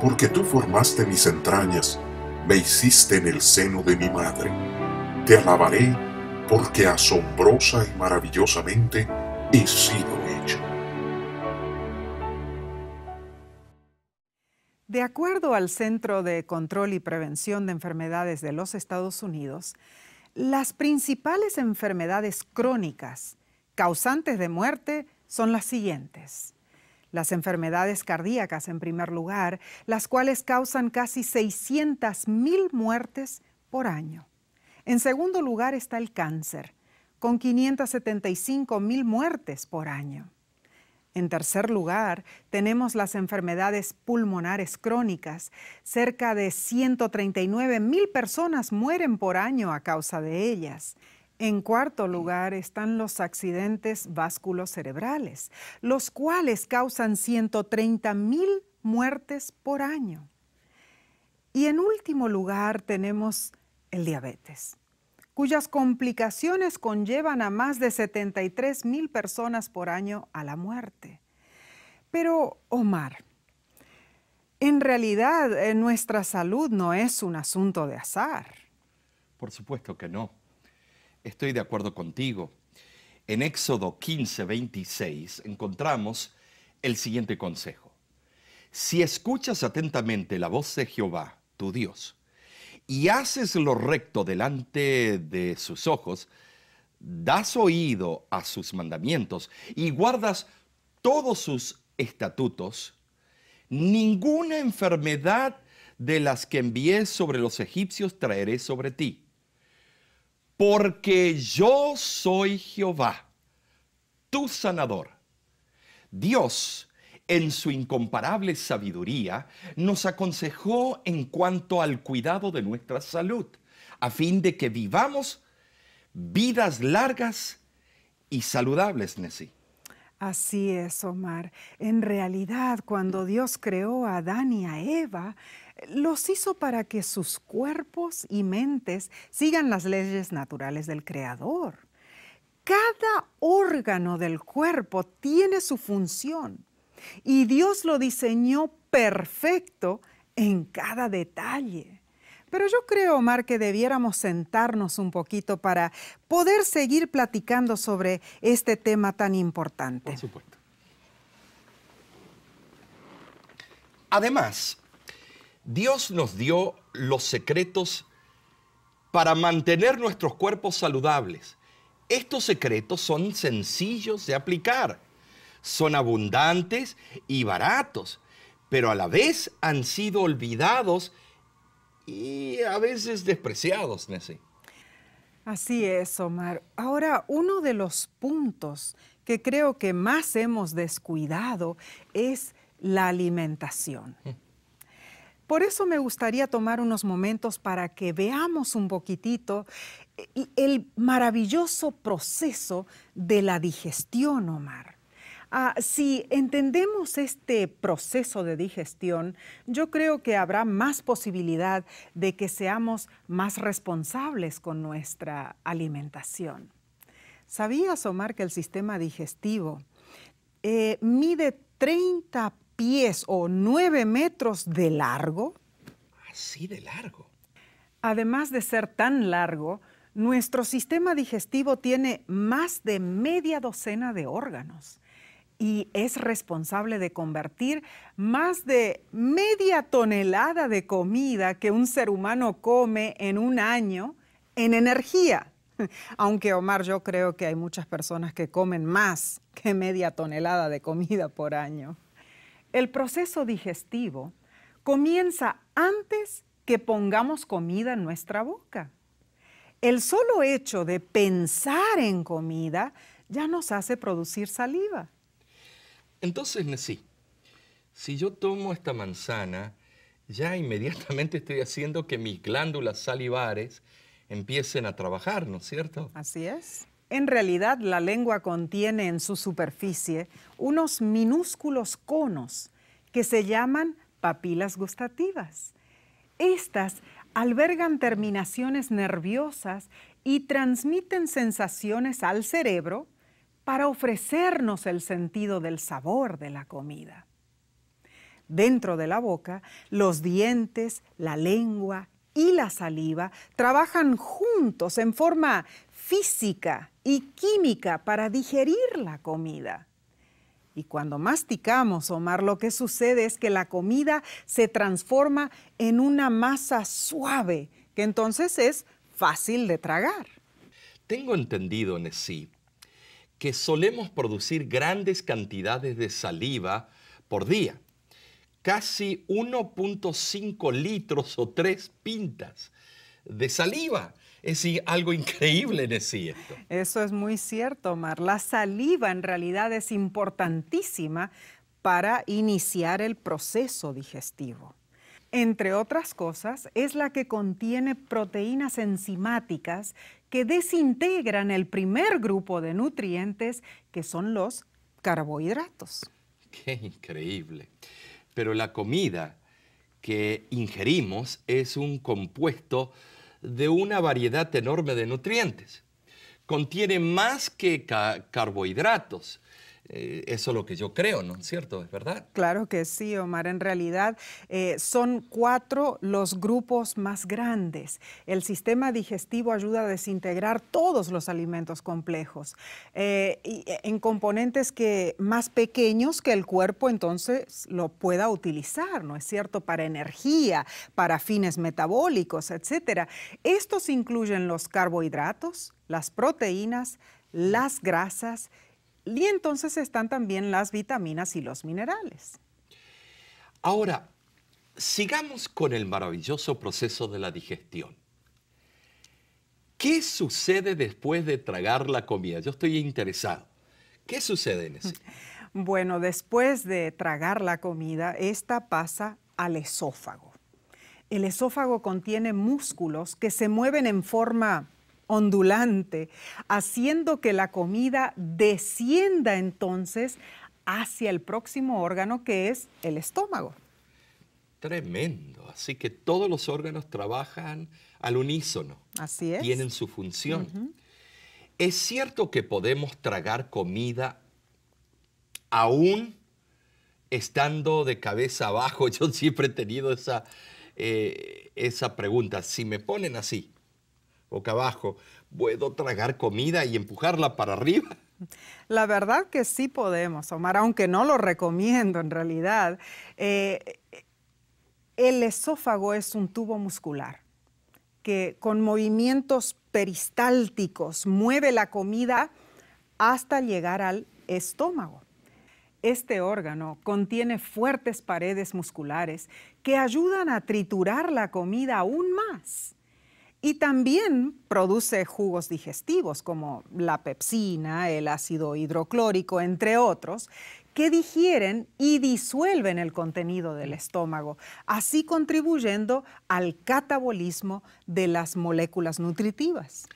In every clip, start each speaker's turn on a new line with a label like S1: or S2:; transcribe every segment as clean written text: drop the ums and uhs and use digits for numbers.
S1: porque tú formaste mis entrañas, me hiciste en el seno de mi madre. Te alabaré, porque asombrosa y maravillosamente he sido hecha.
S2: De acuerdo al Centro de Control y Prevención de Enfermedades de los Estados Unidos, las principales enfermedades crónicas causantes de muerte son las siguientes. Las enfermedades cardíacas, en primer lugar, las cuales causan casi 600,000 muertes por año. En segundo lugar está el cáncer, con 575,000 muertes por año. En tercer lugar, tenemos las enfermedades pulmonares crónicas. Cerca de 139,000 personas mueren por año a causa de ellas. En cuarto lugar están los accidentes vasculocerebrales, los cuales causan 130,000 muertes por año. Y en último lugar tenemos el diabetes, cuyas complicaciones conllevan a más de 73,000 personas por año a la muerte. Pero, Omar, en realidad nuestra salud no es un asunto de azar.
S3: Por supuesto que no. Estoy de acuerdo contigo. En Éxodo 15:26 encontramos el siguiente consejo. Si escuchas atentamente la voz de Jehová, tu Dios, y haces lo recto delante de sus ojos, das oído a sus mandamientos y guardas todos sus estatutos, ninguna enfermedad de las que envié sobre los egipcios traeré sobre ti. Porque yo soy Jehová, tu sanador. Dios, en su incomparable sabiduría, nos aconsejó en cuanto al cuidado de nuestra salud, a fin de que vivamos vidas largas y saludables, Nessie.
S2: Así es, Omar. En realidad, cuando Dios creó a Adán y a Eva, los hizo para que sus cuerpos y mentes sigan las leyes naturales del Creador. Cada órgano del cuerpo tiene su función y Dios lo diseñó perfecto en cada detalle. Pero yo creo, Omar, que debiéramos sentarnos un poquito para poder seguir platicando sobre este tema tan importante.
S3: Por supuesto. Además, Dios nos dio los secretos para mantener nuestros cuerpos saludables. Estos secretos son sencillos de aplicar, son abundantes y baratos, pero a la vez han sido olvidados y a veces despreciados, Nessie.
S2: Así es, Omar. Ahora, uno de los puntos que creo que más hemos descuidado es la alimentación. Por eso me gustaría tomar unos momentos para que veamos un poquitito el maravilloso proceso de la digestión, Omar. Si entendemos este proceso de digestión, yo creo que habrá más posibilidad de que seamos más responsables con nuestra alimentación. ¿Sabías, Omar, que el sistema digestivo mide 30 pies o 9 metros de largo?
S3: ¿Así de largo?
S2: Además de ser tan largo, nuestro sistema digestivo tiene más de media docena de órganos y es responsable de convertir más de media tonelada de comida que un ser humano come en un año en energía. Aunque, Omar, yo creo que hay muchas personas que comen más que media tonelada de comida por año. El proceso digestivo comienza antes que pongamos comida en nuestra boca. El solo hecho de pensar en comida ya nos hace producir saliva.
S3: Entonces, Nessie, si yo tomo esta manzana, ya inmediatamente estoy haciendo que mis glándulas salivares empiecen a trabajar, ¿no es cierto?
S2: Así es. En realidad, la lengua contiene en su superficie unos minúsculos conos que se llaman papilas gustativas. Estas albergan terminaciones nerviosas y transmiten sensaciones al cerebro para ofrecernos el sentido del sabor de la comida. Dentro de la boca, los dientes, la lengua y la saliva trabajan juntos en forma física y química para digerir la comida. Y cuando masticamos, Omar, lo que sucede es que la comida se transforma en una masa suave, que entonces es fácil de tragar.
S3: Tengo entendido, Nessie, que solemos producir grandes cantidades de saliva por día. Casi 1.5 litros o 3 pintas de saliva. Es decir, algo increíble, Nessie, esto.
S2: Eso es muy cierto, Omar. La saliva en realidad es importantísima para iniciar el proceso digestivo. Entre otras cosas, es la que contiene proteínas enzimáticas que desintegran el primer grupo de nutrientes, que son los carbohidratos.
S3: ¡Qué increíble! Pero la comida que ingerimos es un compuesto de una variedad enorme de nutrientes. Contiene más que carbohidratos. Eso es lo que yo creo, ¿no es cierto? ¿Es verdad?
S2: Claro que sí, Omar. En realidad son 4 los grupos más grandes. El sistema digestivo ayuda a desintegrar todos los alimentos complejos en componentes más pequeños que el cuerpo entonces lo pueda utilizar, ¿no es cierto? Para energía, para fines metabólicos, etc. Estos incluyen los carbohidratos, las proteínas, las grasas, y entonces están también las vitaminas y los minerales.
S3: Ahora, sigamos con el maravilloso proceso de la digestión. ¿Qué sucede después de tragar la comida? Yo estoy interesado. ¿Qué sucede en eso?
S2: Bueno, después de tragar la comida, esta pasa al esófago. El esófago contiene músculos que se mueven en forma ondulante, haciendo que la comida descienda entonces hacia el próximo órgano, que es el estómago.
S3: Tremendo. Así que todos los órganos trabajan al unísono.
S2: Así es.
S3: Tienen su función. ¿Es cierto que podemos tragar comida aún estando de cabeza abajo? Yo siempre he tenido esa pregunta. Si me ponen así, boca abajo, ¿puedo tragar comida y empujarla para arriba?
S2: La verdad que sí podemos, Omar, aunque no lo recomiendo en realidad. El esófago es un tubo muscular que con movimientos peristálticos mueve la comida hasta llegar al estómago. Este órgano contiene fuertes paredes musculares que ayudan a triturar la comida aún más. Y también produce jugos digestivos como la pepsina, el ácido hidroclórico, entre otros, que digieren y disuelven el contenido del estómago, así contribuyendo al catabolismo de las moléculas nutritivas.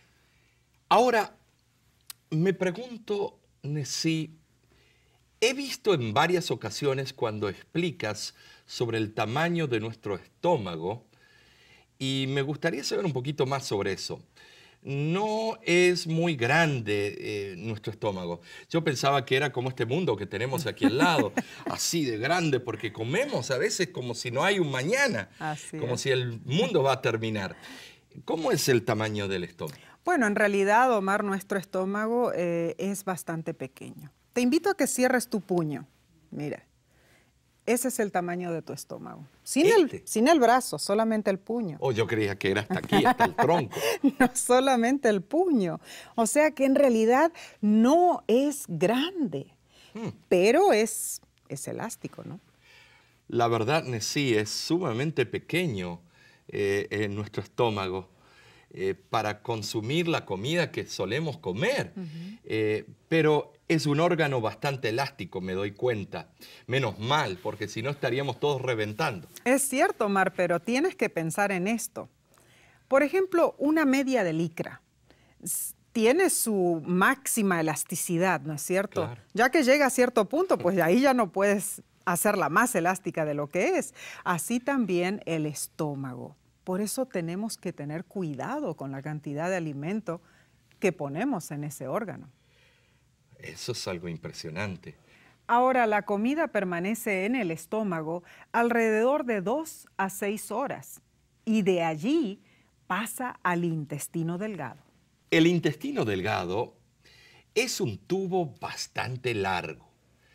S3: Ahora, me pregunto, Nessie, he visto en varias ocasiones cuando explicas sobre el tamaño de nuestro estómago, y me gustaría saber un poquito más sobre eso. No es muy grande nuestro estómago. Yo pensaba que era como este mundo que tenemos aquí al lado, así de grande, porque comemos a veces como si no hay un mañana, como si el mundo va a terminar. ¿Cómo es el tamaño del estómago?
S2: Bueno, en realidad, Omar, nuestro estómago es bastante pequeño. Te invito a que cierres tu puño. Mira. Ese es el tamaño de tu estómago. Sin el brazo, solamente el puño.
S3: Oh, yo creía que era hasta aquí, hasta el tronco.
S2: No, solamente el puño. O sea que en realidad no es grande, pero es elástico, ¿no?
S3: La verdad, Nessie, es sumamente pequeño en nuestro estómago para consumir la comida que solemos comer. Pero es un órgano bastante elástico, me doy cuenta. Menos mal, porque si no estaríamos todos reventando.
S2: Es cierto, Omar, pero tienes que pensar en esto. Por ejemplo, una media de licra tiene su máxima elasticidad, ¿no es cierto?
S3: Claro.
S2: Ya que llega a cierto punto, pues ahí ya no puedes hacerla más elástica de lo que es. Así también el estómago. Por eso tenemos que tener cuidado con la cantidad de alimento que ponemos en ese órgano.
S3: Eso es algo impresionante.
S2: Ahora, la comida permanece en el estómago alrededor de 2 a 6 horas y de allí pasa al intestino delgado.
S3: El intestino delgado es un tubo bastante largo.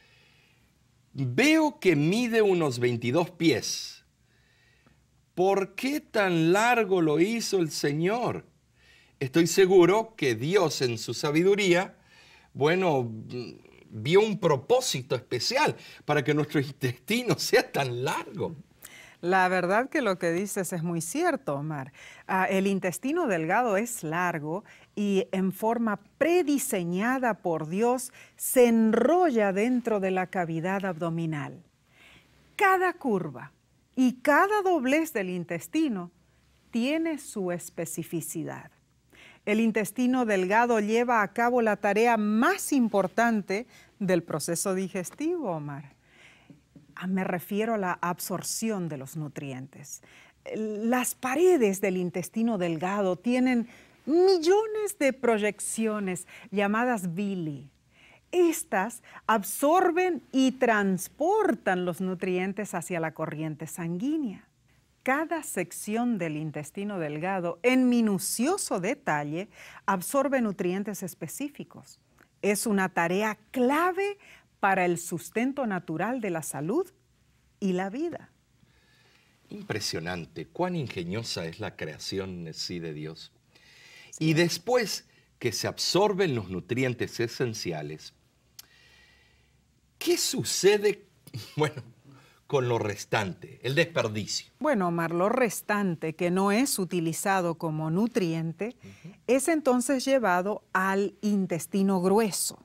S3: Veo que mide unos 22 pies. ¿Por qué tan largo lo hizo el Señor? Estoy seguro que Dios en su sabiduría, vio un propósito especial para que nuestro intestino sea tan largo.
S2: La verdad que lo que dices es muy cierto, Omar. El intestino delgado es largo y en forma prediseñada por Dios se enrolla dentro de la cavidad abdominal. Cada curva y cada doblez del intestino tiene su especificidad. El intestino delgado lleva a cabo la tarea más importante del proceso digestivo, Omar. Me refiero a la absorción de los nutrientes. Las paredes del intestino delgado tienen millones de proyecciones llamadas villi. Estas absorben y transportan los nutrientes hacia la corriente sanguínea. Cada sección del intestino delgado, en minucioso detalle, absorbe nutrientes específicos. Es una tarea clave para el sustento natural de la salud y la vida.
S3: Impresionante, cuán ingeniosa es la creación sí de Dios. Y después que se absorben los nutrientes esenciales, ¿qué sucede, con lo restante, el desperdicio?
S2: Bueno, Omar, lo restante que no es utilizado como nutriente es entonces llevado al intestino grueso.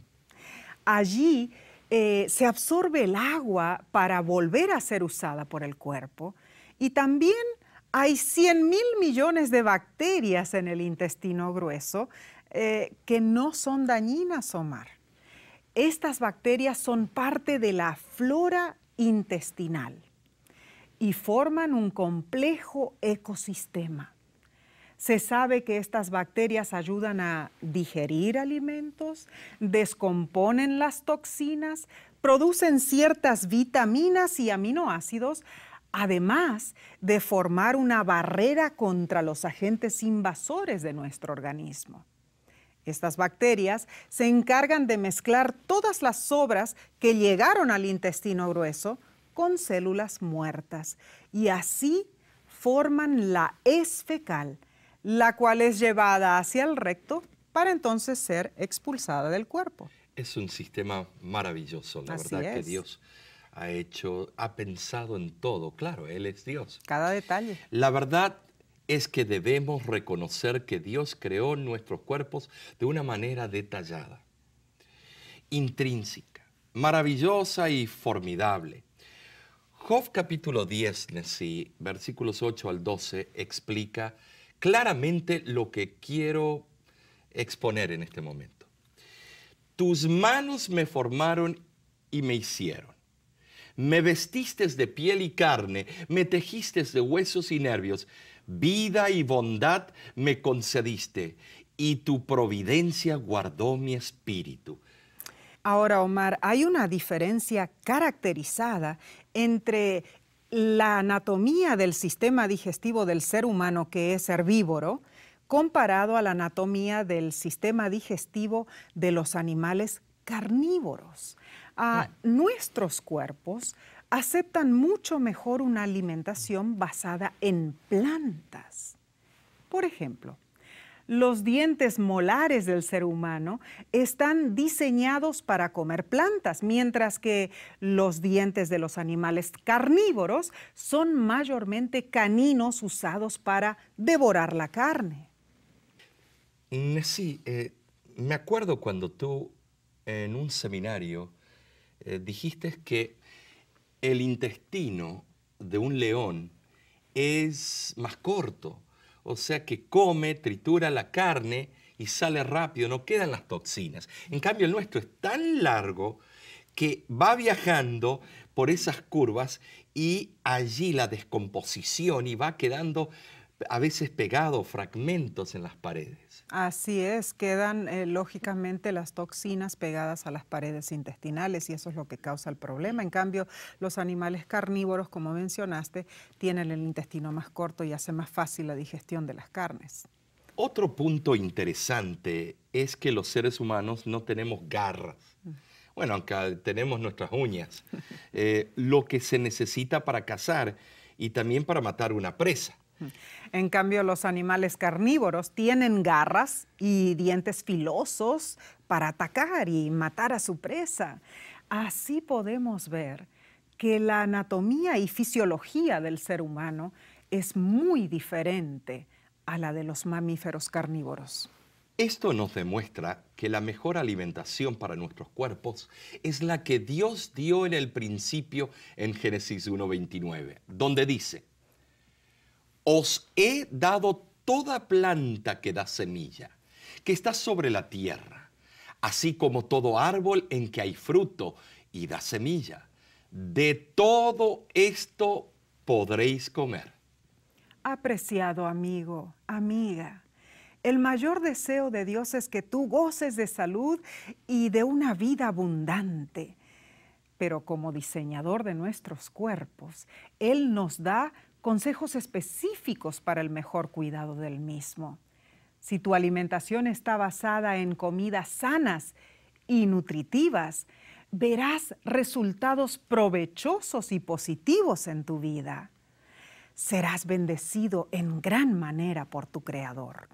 S2: Allí se absorbe el agua para volver a ser usada por el cuerpo y también hay 100.000 millones de bacterias en el intestino grueso que no son dañinas, Omar. Estas bacterias son parte de la flora intestinal y forman un complejo ecosistema. Se sabe que estas bacterias ayudan a digerir alimentos, descomponen las toxinas, producen ciertas vitaminas y aminoácidos, además de formar una barrera contra los agentes invasores de nuestro organismo. Estas bacterias se encargan de mezclar todas las sobras que llegaron al intestino grueso con células muertas y así forman la hez fecal, la cual es llevada hacia el recto para entonces ser expulsada del cuerpo.
S3: Es un sistema maravilloso, la
S2: Así
S3: verdad que
S2: es.
S3: Dios ha pensado en todo. Claro, Él es Dios.
S2: Cada detalle.
S3: La verdad es que debemos reconocer que Dios creó nuestros cuerpos de una manera detallada, intrínseca, maravillosa y formidable. Job capítulo 10, versículos 8 al 12, explica claramente lo que quiero exponer en este momento. Tus manos me formaron y me hicieron. Me vestiste de piel y carne, me tejiste de huesos y nervios. Vida y bondad me concediste, y tu providencia guardó mi espíritu.
S2: Ahora, Omar, hay una diferencia caracterizada entre la anatomía del sistema digestivo del ser humano, que es herbívoro, comparado a la anatomía del sistema digestivo de los animales carnívoros. Nuestros cuerpos aceptan mucho mejor una alimentación basada en plantas. Por ejemplo, los dientes molares del ser humano están diseñados para comer plantas, mientras que los dientes de los animales carnívoros son mayormente caninos usados para devorar la carne.
S3: Sí, me acuerdo cuando tú en un seminario dijiste que el intestino de un león es más corto, o sea que come, tritura la carne y sale rápido, no quedan las toxinas. En cambio el nuestro es tan largo que va viajando por esas curvas y allí la descomposición y va quedando a veces pegados, fragmentos en las paredes.
S2: Así es, quedan lógicamente las toxinas pegadas a las paredes intestinales y eso es lo que causa el problema. En cambio, los animales carnívoros, como mencionaste, tienen el intestino más corto y hace más fácil la digestión de las carnes.
S3: Otro punto interesante es que los seres humanos no tenemos garras. Bueno, aunque tenemos nuestras uñas. Lo que se necesita para cazar y también para matar una presa.
S2: En cambio, los animales carnívoros tienen garras y dientes filosos para atacar y matar a su presa. Así podemos ver que la anatomía y fisiología del ser humano es muy diferente a la de los mamíferos carnívoros.
S3: Esto nos demuestra que la mejor alimentación para nuestros cuerpos es la que Dios dio en el principio en Génesis 1:29, donde dice: os he dado toda planta que da semilla, que está sobre la tierra, así como todo árbol en que hay fruto y da semilla. De todo esto podréis comer.
S2: Apreciado amigo, amiga, el mayor deseo de Dios es que tú goces de salud y de una vida abundante. Pero como diseñador de nuestros cuerpos, Él nos da consejos específicos para el mejor cuidado del mismo. Si tu alimentación está basada en comidas sanas y nutritivas, verás resultados provechosos y positivos en tu vida. Serás bendecido en gran manera por tu Creador.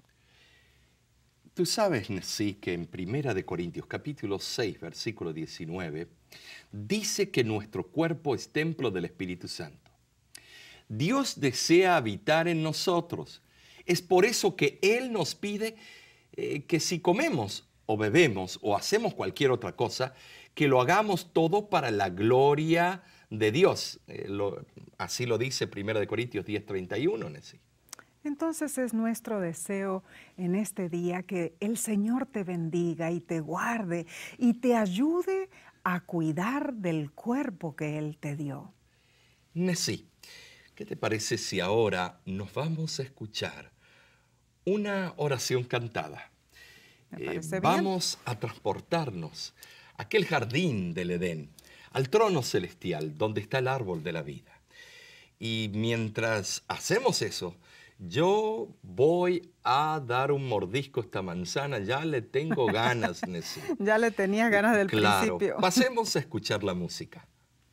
S3: Tú sabes, Nessie, que en 1 Corintios capítulo 6, versículo 19, dice que nuestro cuerpo es templo del Espíritu Santo. Dios desea habitar en nosotros. Es por eso que Él nos pide que si comemos o bebemos o hacemos cualquier otra cosa, que lo hagamos todo para la gloria de Dios. Así lo dice 1 Corintios 10:31, Nessie.
S2: Entonces es nuestro deseo en este día que el Señor te bendiga y te guarde y te ayude a cuidar del cuerpo que Él te dio.
S3: Nessie, ¿qué te parece si ahora nos vamos a escuchar una oración cantada?
S2: Me parece bien.
S3: Vamos a transportarnos a aquel jardín del Edén, al trono celestial, donde está el árbol de la vida. Y mientras hacemos eso, yo voy a dar un mordisco a esta manzana. Ya le tengo ganas, Nessie.
S2: Ya le tenías ganas del principio.
S3: Pasemos a escuchar la música.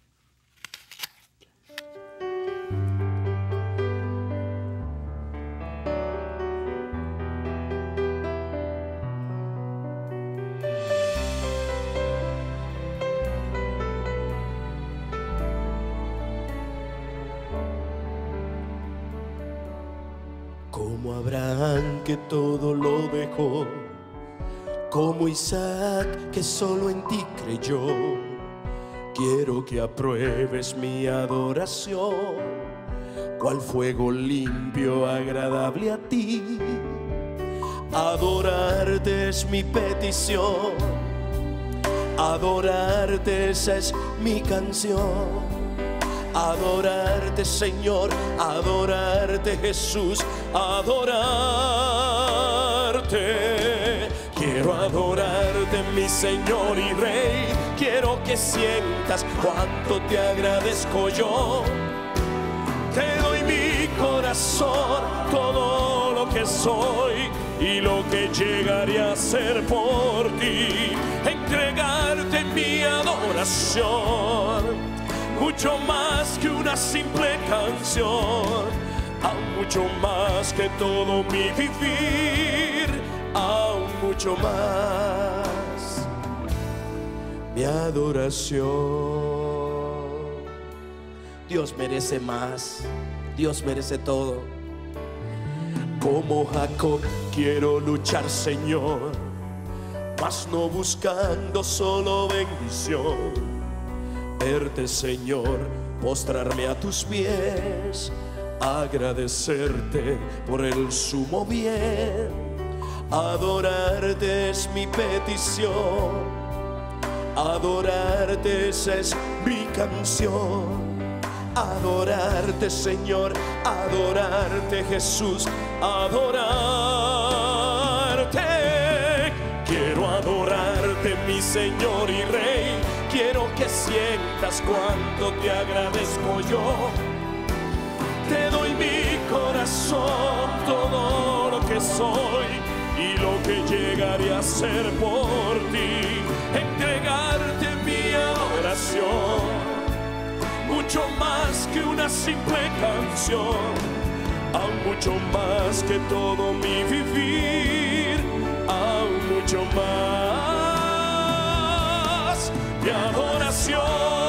S4: Como Abraham que todo lo dejó, como Isaac que solo en ti creyó, quiero que apruebes mi adoración, cual fuego limpio, agradable a ti. Adorarte es mi petición, adorarte esa es mi canción. Adorarte, Señor, adorarte, Jesús, adorarte. Quiero adorarte, mi Señor y Rey. Quiero que sientas cuánto te agradezco yo. Te doy mi corazón, todo lo que soy y lo que llegaré a ser por ti. Entregarte mi adoración, mucho más que una simple canción, aún mucho más que todo mi vivir, aún mucho más mi adoración. Dios merece más, Dios merece todo. Como Jacob quiero luchar, Señor, mas no buscando solo bendición. Verte, Señor, postrarme a tus pies, agradecerte por el sumo bien. Adorarte es mi petición, adorarte esa es mi canción. adorarte, Señor, adorarte, Jesús, adorarte. Quiero adorarte, mi Señor y Rey. Quiero que sientas cuánto te agradezco yo. Te doy mi corazón, todo lo que soy y lo que llegaré a ser por ti. Entregarte mi adoración, mucho más que una simple canción, aún mucho más que todo mi vivir, aún mucho más de adoración.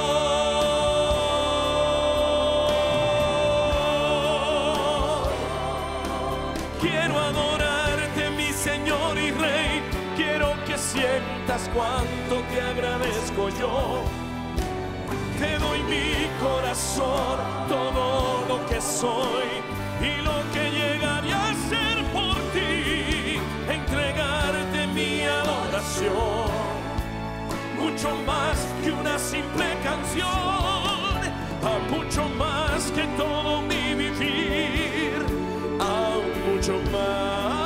S4: Quiero adorarte, mi Señor y Rey. Quiero que sientas cuánto te agradezco yo. Te doy mi corazón, todo lo que soy y lo que llegaré a ser por ti. Entregarte mi adoración, mucho más que una simple canción, a mucho más que todo mi vivir, a mucho más.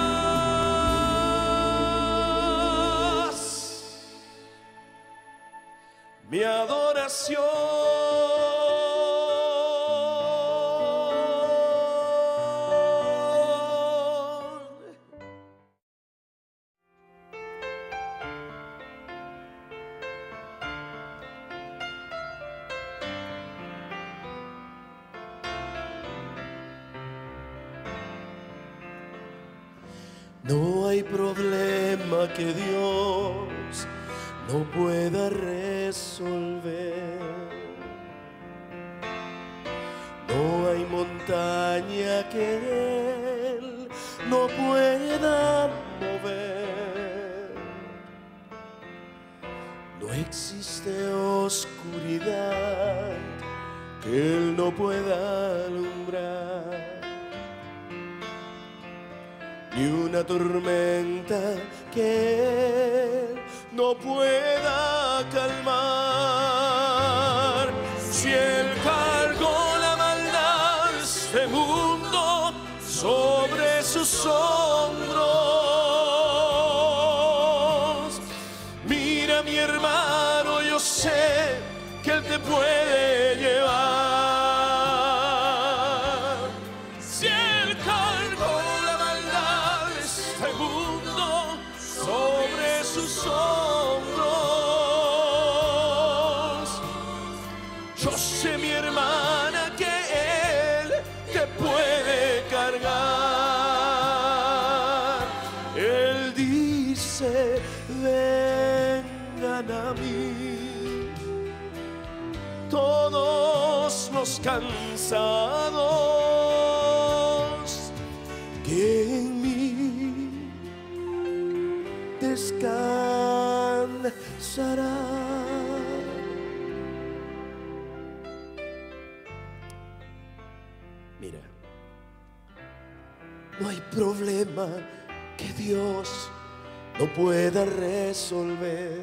S4: Mi adoración. No hay problema que Dios no pueda resolver. No hay montaña que Él no pueda mover. No existe oscuridad que Él no pueda alumbrar, ni una tormenta que Él no pueda calmar. Si Él cargó la maldad de este mundo sobre sus hombros, mira mi hermano, yo sé que Él te puede llevar. Si Él cargó la maldad de este mundo sobre sus hombros, yo sé, mi hermana, que Él te puede cargar. Él dice: vengan a mí todos los cansados, que en mí descansarán. Mira, no hay problema que Dios no pueda resolver.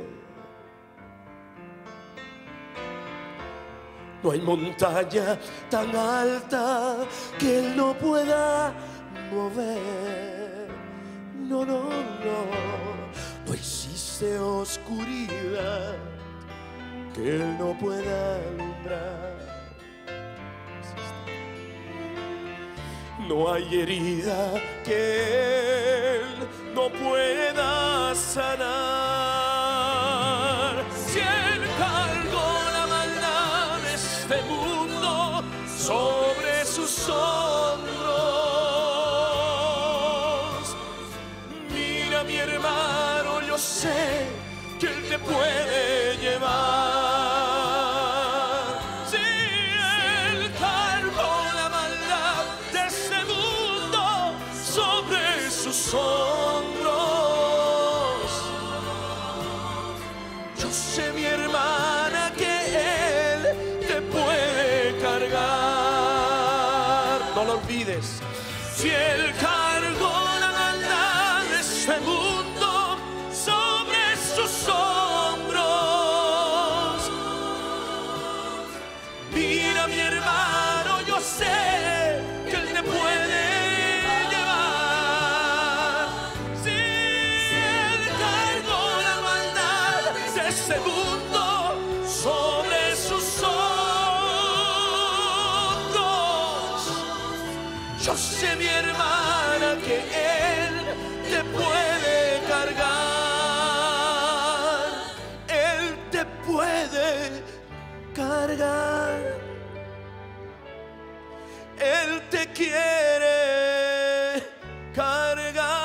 S4: No hay montaña tan alta que Él no pueda mover. No, no, no. No existe oscuridad que Él no pueda alumbrar. No hay herida que Él no pueda sanar. Si Él cargó la maldad de este mundo sobre sus hombros, mira mi hermano, yo sé que Él te puede llevar. Si Él cargó la maldad de este mundo sobre sus hombros, yo sé, mi hermana, que Él te puede cargar. No lo olvides. Si Él cargó la maldad de este mundo sobre sus hombros, mira mi segundo sobre sus ojos. Yo sé, mi hermana, que Él te puede cargar. Él te puede cargar. Él te quiere cargar.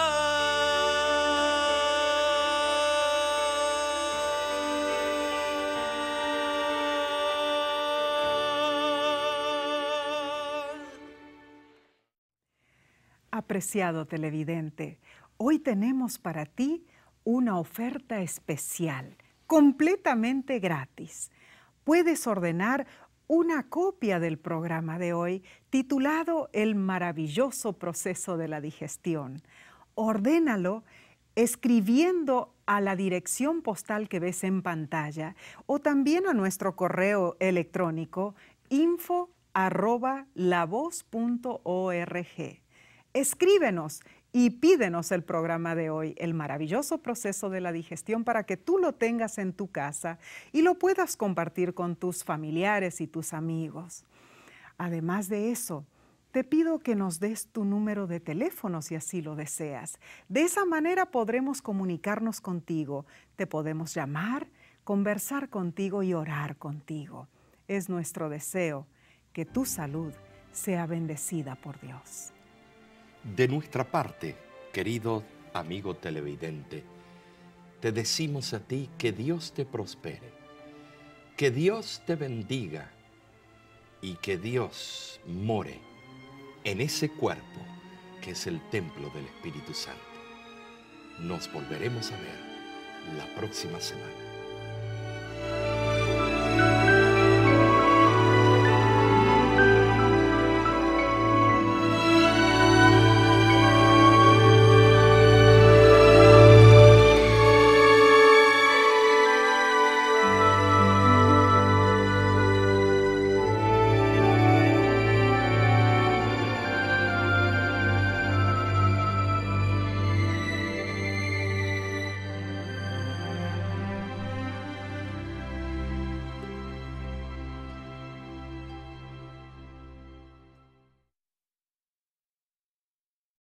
S2: Apreciado televidente, hoy tenemos para ti una oferta especial, completamente gratis. Puedes ordenar una copia del programa de hoy titulado El maravilloso proceso de la digestión. Ordénalo escribiendo a la dirección postal que ves en pantalla o también a nuestro correo electrónico info@lavoz.org. Escríbenos y pídenos el programa de hoy, El maravilloso proceso de la digestión, para que tú lo tengas en tu casa y lo puedas compartir con tus familiares y tus amigos. Además de eso, te pido que nos des tu número de teléfono si así lo deseas. De esa manera podremos comunicarnos contigo, te podemos llamar, conversar contigo y orar contigo. Es nuestro deseo que tu salud sea bendecida por Dios.
S3: De nuestra parte, querido amigo televidente, te decimos a ti que Dios te prospere, que Dios te bendiga y que Dios more en ese cuerpo que es el templo del Espíritu Santo. Nos volveremos a ver la próxima semana.